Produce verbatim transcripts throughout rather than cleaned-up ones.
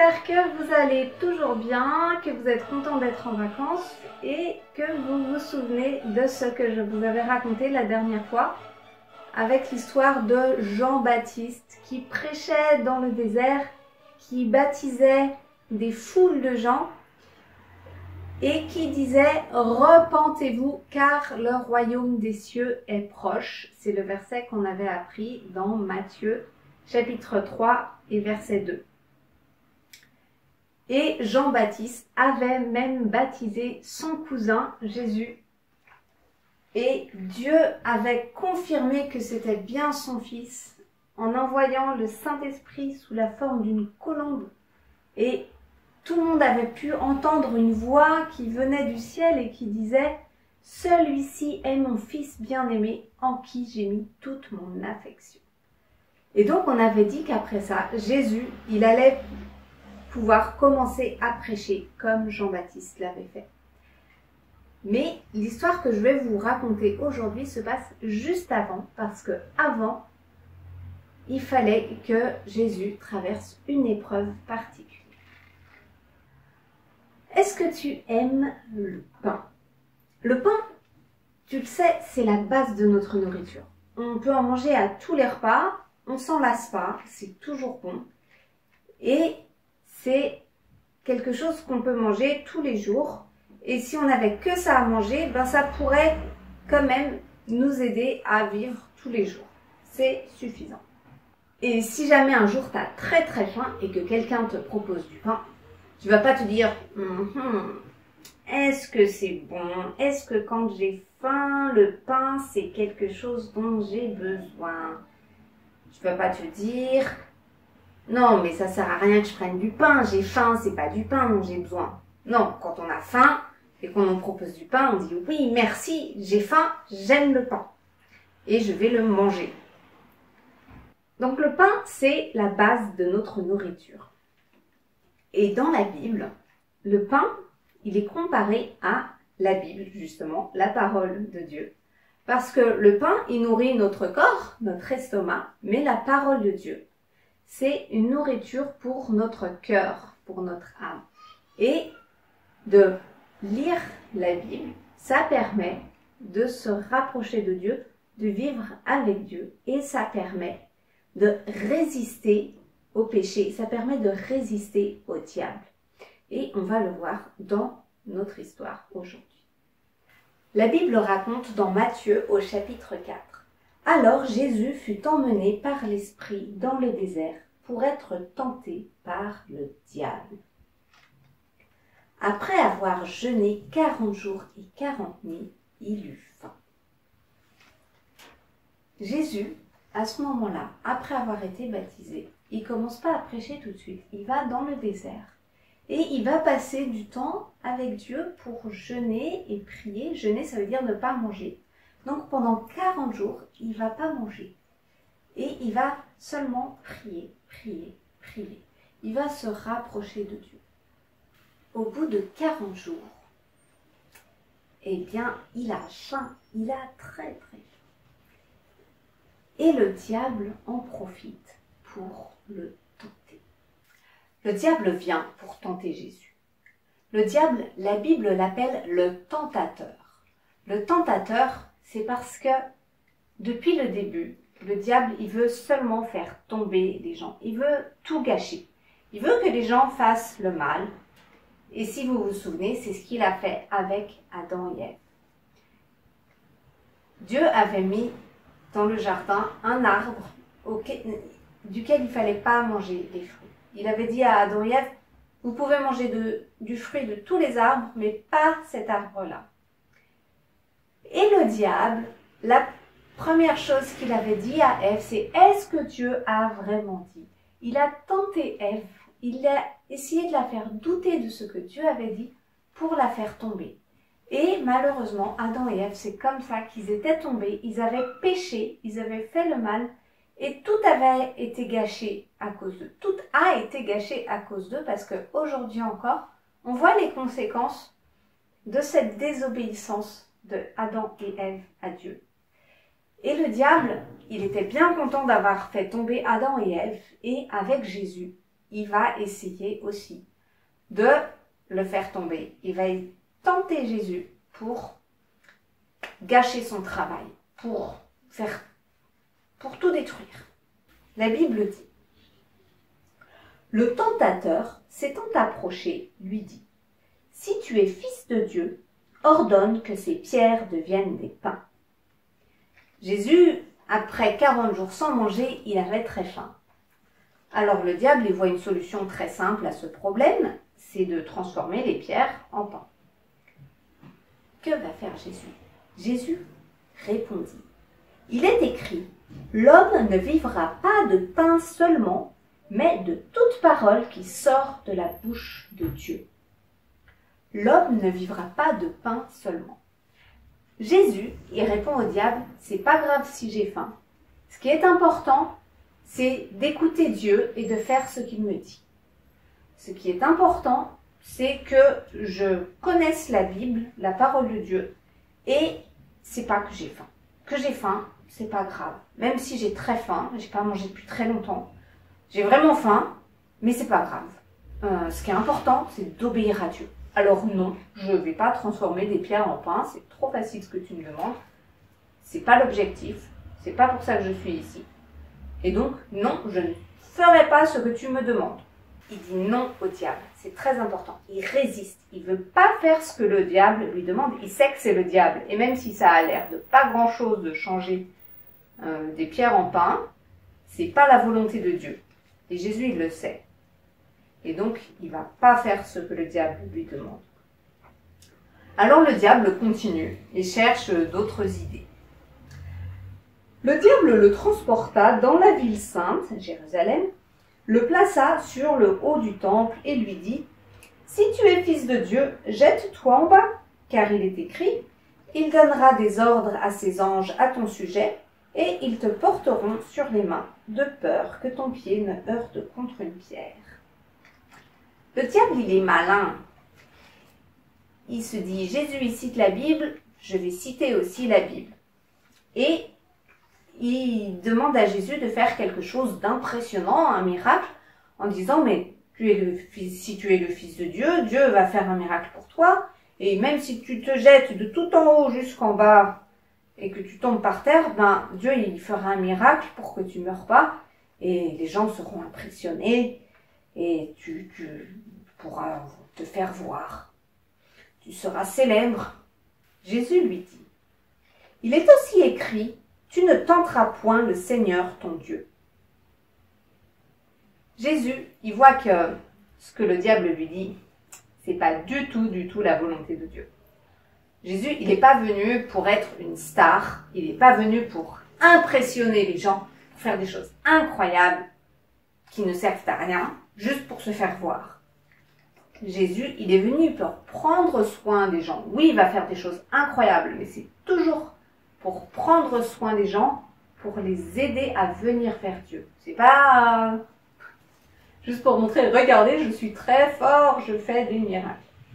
J'espère que vous allez toujours bien, que vous êtes content d'être en vacances et que vous vous souvenez de ce que je vous avais raconté la dernière fois avec l'histoire de Jean-Baptiste qui prêchait dans le désert, qui baptisait des foules de gens et qui disait « Repentez-vous car le royaume des cieux est proche ». C'est le verset qu'on avait appris dans Matthieu chapitre trois et verset deux. Et Jean-Baptiste avait même baptisé son cousin Jésus. Et Dieu avait confirmé que c'était bien son fils en envoyant le Saint-Esprit sous la forme d'une colombe. Et tout le monde avait pu entendre une voix qui venait du ciel et qui disait « Celui-ci est mon fils bien-aimé en qui j'ai mis toute mon affection ». Et donc on avait dit qu'après ça, Jésus, il allait pouvoir commencer à prêcher comme Jean-Baptiste l'avait fait. Mais l'histoire que je vais vous raconter aujourd'hui se passe juste avant, parce que avant, il fallait que Jésus traverse une épreuve particulière. Est-ce que tu aimes le pain? Le pain, tu le sais, c'est la base de notre nourriture. On peut en manger à tous les repas, on s'en lasse pas, c'est toujours bon. Et c'est quelque chose qu'on peut manger tous les jours. Et si on n'avait que ça à manger, ben ça pourrait quand même nous aider à vivre tous les jours. C'est suffisant. Et si jamais un jour tu as très très faim et que quelqu'un te propose du pain, tu vas pas te dire mm-hmm, est-ce que c'est bon? Est-ce que quand j'ai faim, le pain c'est quelque chose dont j'ai besoin? Tu vas pas te dire non, mais ça sert à rien que je prenne du pain, j'ai faim, c'est pas du pain dont j'ai besoin. Non, quand on a faim et qu'on nous propose du pain, on dit oui, merci, j'ai faim, j'aime le pain. Et je vais le manger. Donc le pain, c'est la base de notre nourriture. Et dans la Bible, le pain, il est comparé à la Bible, justement, la parole de Dieu. Parce que le pain, il nourrit notre corps, notre estomac, mais la parole de Dieu, c'est une nourriture pour notre cœur, pour notre âme. Et de lire la Bible, ça permet de se rapprocher de Dieu, de vivre avec Dieu. Et ça permet de résister au péché, ça permet de résister au diable. Et on va le voir dans notre histoire aujourd'hui. La Bible raconte dans Matthieu au chapitre quatre. Alors Jésus fut emmené par l'Esprit dans le désert pour être tenté par le diable. Après avoir jeûné quarante jours et quarante nuits, il eut faim. Jésus, à ce moment-là, après avoir été baptisé, il ne commence pas à prêcher tout de suite. Il va dans le désert et il va passer du temps avec Dieu pour jeûner et prier. Jeûner, ça veut dire ne pas manger. Donc pendant quarante jours, il ne va pas manger. Et il va seulement prier, prier, prier. Il va se rapprocher de Dieu. Au bout de quarante jours, eh bien, il a faim. Il a très très faim. Et le diable en profite pour le tenter. Le diable vient pour tenter Jésus. Le diable, la Bible l'appelle le tentateur. Le tentateur, c'est parce que depuis le début, le diable, il veut seulement faire tomber les gens. Il veut tout gâcher. Il veut que les gens fassent le mal. Et si vous vous souvenez, c'est ce qu'il a fait avec Adam et Ève. Dieu avait mis dans le jardin un arbre auquel, duquel il ne fallait pas manger les fruits. Il avait dit à Adam et Ève, vous pouvez manger de, du fruit de tous les arbres, mais pas cet arbre-là. Et le diable, la première chose qu'il avait dit à Ève, c'est « Est-ce que Dieu a vraiment dit ?» Il a tenté Ève, il a essayé de la faire douter de ce que Dieu avait dit pour la faire tomber. Et malheureusement, Adam et Ève, c'est comme ça qu'ils étaient tombés, ils avaient péché, ils avaient fait le mal et tout avait été gâché à cause d'eux. Tout a été gâché à cause d'eux parce qu'aujourd'hui encore, on voit les conséquences de cette désobéissance de Adam et Ève à Dieu. Et le diable, il était bien content d'avoir fait tomber Adam et Ève, et avec Jésus, il va essayer aussi de le faire tomber. Il va tenter Jésus pour gâcher son travail, pour faire, pour tout détruire. La Bible dit: le tentateur, s'étant approché, lui dit: si tu es fils de Dieu, ordonne que ces pierres deviennent des pains. Jésus, après quarante jours sans manger, il avait très faim. Alors le diable, il voit une solution très simple à ce problème, c'est de transformer les pierres en pain. Que va faire Jésus? Jésus répondit: il est écrit, l'homme ne vivra pas de pain seulement, mais de toute parole qui sort de la bouche de Dieu. L'homme ne vivra pas de pain seulement. Jésus, il répond au diable: c'est pas grave si j'ai faim. Ce qui est important, c'est d'écouter Dieu et de faire ce qu'il me dit. Ce qui est important, c'est que je connaisse la Bible, la parole de Dieu, et c'est pas que j'ai faim. Que j'ai faim, c'est pas grave. Même si j'ai très faim, j'ai pas mangé depuis très longtemps, j'ai vraiment faim, mais c'est pas grave. Euh, ce qui est important, c'est d'obéir à Dieu. Alors non, je ne vais pas transformer des pierres en pain, c'est trop facile ce que tu me demandes. C'est pas l'objectif, c'est pas pour ça que je suis ici. Et donc, non, je ne ferai pas ce que tu me demandes. Il dit non au diable, c'est très important. Il résiste, il veut pas faire ce que le diable lui demande. Il sait que c'est le diable. Et même si ça a l'air de pas grand chose de changer euh, des pierres en pain, c'est pas la volonté de Dieu. Et Jésus, il le sait. Et donc, il va pas faire ce que le diable lui demande. Alors le diable continue et cherche d'autres idées. Le diable le transporta dans la ville sainte, Jérusalem, le plaça sur le haut du temple et lui dit: si tu es fils de Dieu, jette-toi en bas, car il est écrit: il donnera des ordres à ses anges à ton sujet, et ils te porteront sur les mains, de peur que ton pied ne heurte contre une pierre. Le diable, il est malin. Il se dit: Jésus, il cite la Bible, je vais citer aussi la Bible. Et il demande à Jésus de faire quelque chose d'impressionnant, un miracle, en disant: mais tu es le fils, si tu es le fils de Dieu, Dieu va faire un miracle pour toi. Et même si tu te jettes de tout en haut jusqu'en bas et que tu tombes par terre, ben Dieu, il fera un miracle pour que tu ne meurs pas. Et les gens seront impressionnés et tu, tu pourras te faire voir. Tu seras célèbre. Jésus lui dit: il est aussi écrit: tu ne tenteras point le Seigneur ton Dieu. Jésus, il voit que ce que le diable lui dit, c'est pas du tout, du tout la volonté de Dieu. Jésus, il n'est pas venu pour être une star, il n'est pas venu pour impressionner les gens, pour faire des choses incroyables qui ne servent à rien, juste pour se faire voir. Jésus, il est venu pour prendre soin des gens. Oui, il va faire des choses incroyables, mais c'est toujours pour prendre soin des gens, pour les aider à venir vers Dieu. C'est pas euh, juste pour montrer: regardez, je suis très fort, je fais des miracles.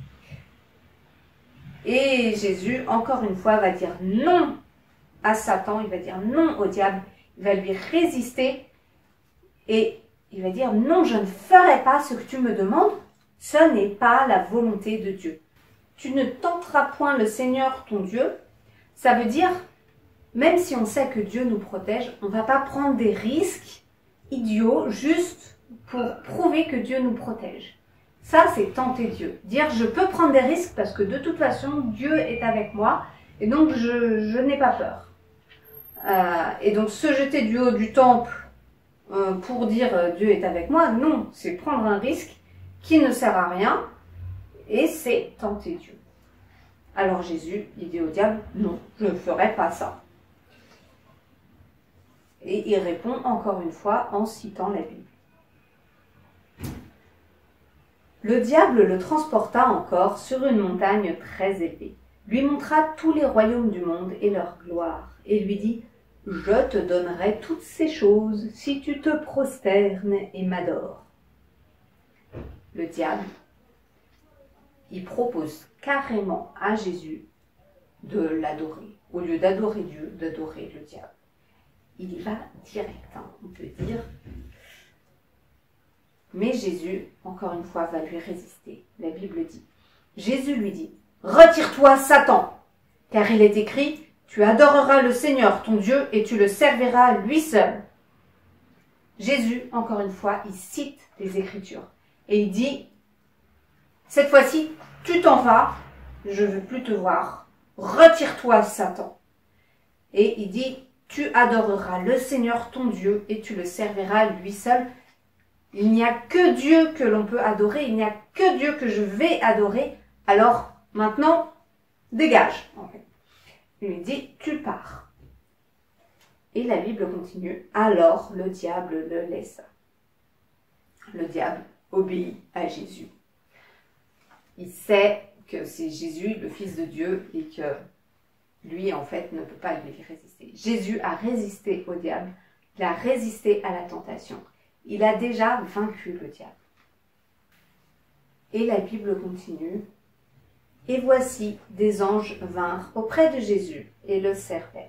Et Jésus, encore une fois, va dire non à Satan, il va dire non au diable, il va lui résister et il va dire: non, je ne ferai pas ce que tu me demandes, ce n'est pas la volonté de Dieu. Tu ne tenteras point le Seigneur ton Dieu, ça veut dire, même si on sait que Dieu nous protège, on ne va pas prendre des risques idiots juste pour prouver que Dieu nous protège. Ça, c'est tenter Dieu. Dire: je peux prendre des risques parce que de toute façon, Dieu est avec moi et donc je, je n'ai pas peur. Euh, et donc se jeter du haut du temple euh, pour dire euh, Dieu est avec moi, non, c'est prendre un risque qui ne sert à rien et c'est tenter Dieu. Alors Jésus, il dit au diable: non, je ne ferai pas ça. Et il répond encore une fois en citant la Bible. Le diable le transporta encore sur une montagne très élevée, lui montra tous les royaumes du monde et leur gloire, et lui dit: je te donnerai toutes ces choses si tu te prosternes et m'adores. Le diable, il propose carrément à Jésus de l'adorer. Au lieu d'adorer Dieu, d'adorer le diable. Il y va direct, hein, on peut dire. Mais Jésus, encore une fois, va lui résister. La Bible dit. Jésus lui dit, « Retire-toi, Satan, car il est écrit, tu adoreras le Seigneur, ton Dieu, et tu le serviras lui seul. » Jésus, encore une fois, il cite les Écritures. Et il dit, « Cette fois-ci, tu t'en vas, je ne veux plus te voir. Retire-toi, Satan. » Et il dit, « Tu adoreras le Seigneur, ton Dieu, et tu le serviras lui seul. » Il n'y a que Dieu que l'on peut adorer, il n'y a que Dieu que je vais adorer. Alors, maintenant, dégage. En fait. Il lui dit, tu pars. Et la Bible continue, alors le diable le laissa. Le diable obéit à Jésus. Il sait que c'est Jésus, le Fils de Dieu, et que lui, en fait, ne peut pas lui résister. Jésus a résisté au diable, il a résisté à la tentation. Il a déjà vaincu le diable. Et la Bible continue. Et voici, des anges vinrent auprès de Jésus et le servaient.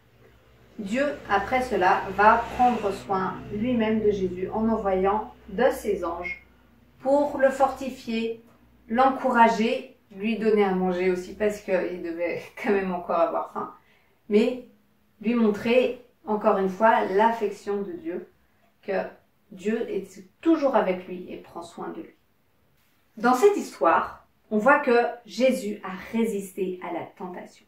Dieu, après cela, va prendre soin lui-même de Jésus en envoyant de ses anges pour le fortifier, l'encourager, lui donner à manger aussi parce qu'il devait quand même encore avoir faim, mais lui montrer encore une fois l'affection de Dieu, que Dieu est toujours avec lui et prend soin de lui. Dans cette histoire, on voit que Jésus a résisté à la tentation.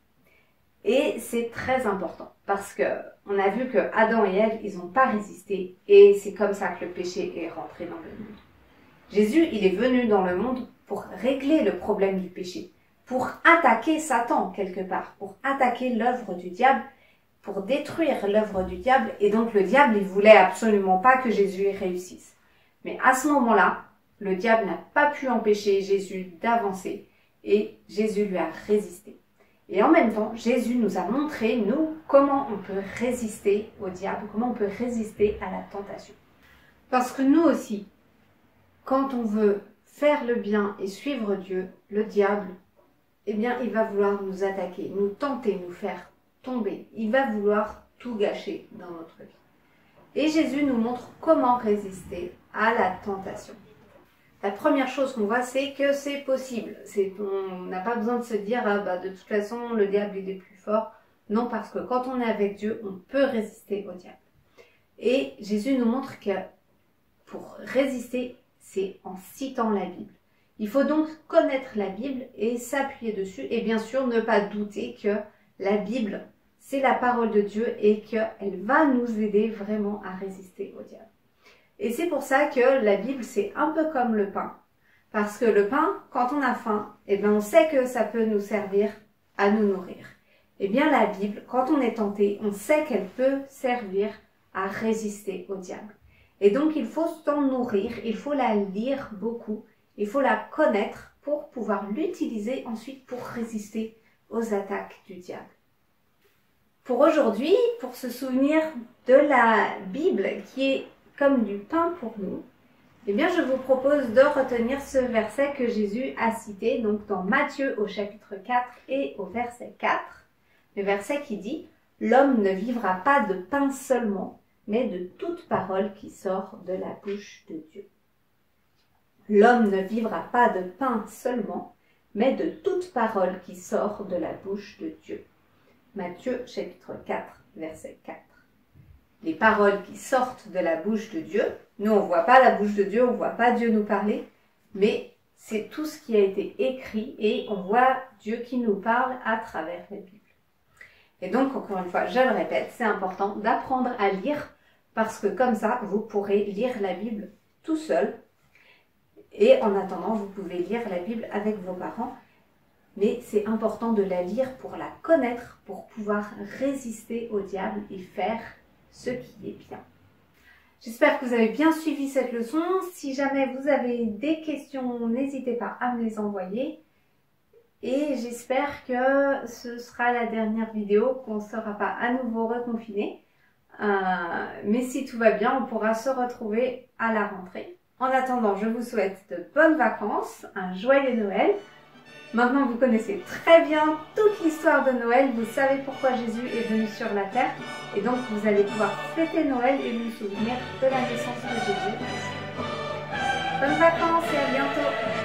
Et c'est très important parce que on a vu que Adam et Ève, ils n'ont pas résisté et c'est comme ça que le péché est rentré dans le monde. Jésus, il est venu dans le monde pour régler le problème du péché, pour attaquer Satan quelque part, pour attaquer l'œuvre du diable, pour détruire l'œuvre du diable, et donc le diable, il voulait absolument pas que Jésus réussisse. Mais à ce moment-là, le diable n'a pas pu empêcher Jésus d'avancer, et Jésus lui a résisté. Et en même temps, Jésus nous a montré, nous, comment on peut résister au diable, comment on peut résister à la tentation. Parce que nous aussi, quand on veut faire le bien et suivre Dieu, le diable, eh bien, il va vouloir nous attaquer, nous tenter, nous faire tomber. Il va vouloir tout gâcher dans notre vie. Et Jésus nous montre comment résister à la tentation. La première chose qu'on voit, c'est que c'est possible. C'est, on n'a pas besoin de se dire, ah bah, de toute façon, le diable il est plus fort. Non, parce que quand on est avec Dieu, on peut résister au diable. Et Jésus nous montre que pour résister, c'est en citant la Bible. Il faut donc connaître la Bible et s'appuyer dessus. Et bien sûr, ne pas douter que la Bible, c'est la parole de Dieu et qu'elle va nous aider vraiment à résister au diable. Et c'est pour ça que la Bible, c'est un peu comme le pain. Parce que le pain, quand on a faim, eh bien, on sait que ça peut nous servir à nous nourrir. Eh bien, la Bible, quand on est tenté, on sait qu'elle peut servir à résister au diable. Et donc, il faut s'en nourrir, il faut la lire beaucoup, il faut la connaître pour pouvoir l'utiliser ensuite pour résister aux attaques du diable. Pour aujourd'hui, pour se souvenir de la Bible qui est comme du pain pour nous, eh bien, je vous propose de retenir ce verset que Jésus a cité, donc dans Matthieu au chapitre quatre et au verset quatre, le verset qui dit « L'homme ne vivra pas de pain seulement, mais de toute parole qui sort de la bouche de Dieu. » L'homme ne vivra pas de pain seulement, mais de toute parole qui sort de la bouche de Dieu. Matthieu chapitre quatre, verset quatre. Les paroles qui sortent de la bouche de Dieu, nous on ne voit pas la bouche de Dieu, on ne voit pas Dieu nous parler, mais c'est tout ce qui a été écrit et on voit Dieu qui nous parle à travers la Bible. Et donc, encore une fois, je le répète, c'est important d'apprendre à lire parce que comme ça, vous pourrez lire la Bible tout seul. Et en attendant, vous pouvez lire la Bible avec vos parents. Mais c'est important de la lire pour la connaître, pour pouvoir résister au diable et faire ce qui est bien. J'espère que vous avez bien suivi cette leçon. Si jamais vous avez des questions, n'hésitez pas à me les envoyer. Et j'espère que ce sera la dernière vidéo, qu'on ne sera pas à nouveau reconfiné. Euh, mais si tout va bien, on pourra se retrouver à la rentrée. En attendant, je vous souhaite de bonnes vacances, un joyeux Noël. Maintenant, vous connaissez très bien toute l'histoire de Noël. Vous savez pourquoi Jésus est venu sur la terre. Et donc, vous allez pouvoir fêter Noël et vous souvenir de la naissance de Jésus. bonnes vacances et à bientôt.